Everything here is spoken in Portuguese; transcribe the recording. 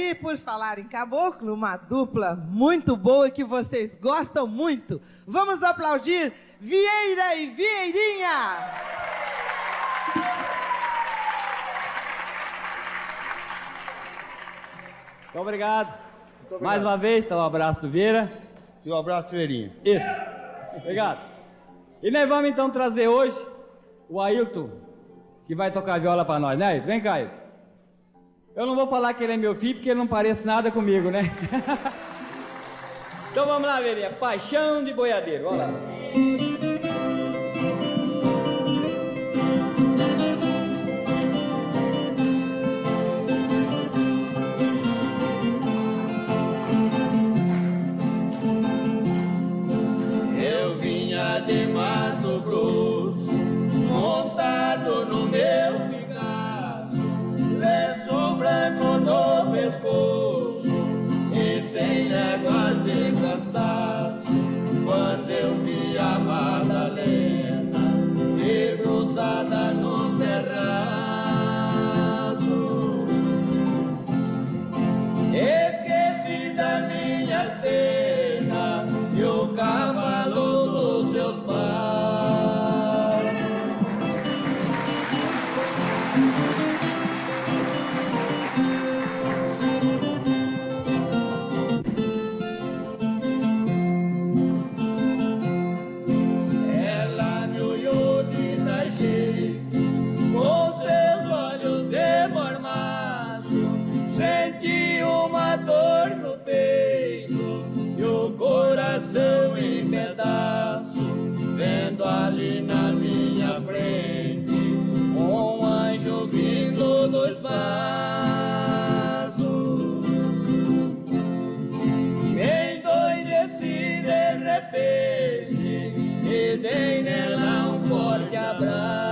E por falar em caboclo, uma dupla muito boa que vocês gostam muito. Vamos aplaudir Vieira e Vieirinha! Muito obrigado. Mais uma vez, então, um abraço do Vieira. E um abraço do Vieirinha. Isso. Obrigado. E nós vamos então trazer hoje o Ailton, que vai tocar viola para nós, né, Ailton? Vem cá, Ailton. Eu não vou falar que ele é meu filho, porque ele não parece nada comigo, né? Então vamos lá, Vieirinha. Paixão de Boiadeiro. Olha lá. De Mato Grosso, montado no meu Picasso, lenço branco no pescoço e sem léguas de cansaço. Quando eu vi a Madalena debruçada no terraço, esqueci das minhas penas e o cavalo dos seus passos. Ela me olhou de tal jeito, com seus olhos de mormaço, senti uma dor no peito e o coração em pedaço, vendo ali na minha frente um anjo vindo dos braços. Me endoideci de repente e dei nela um forte abraço.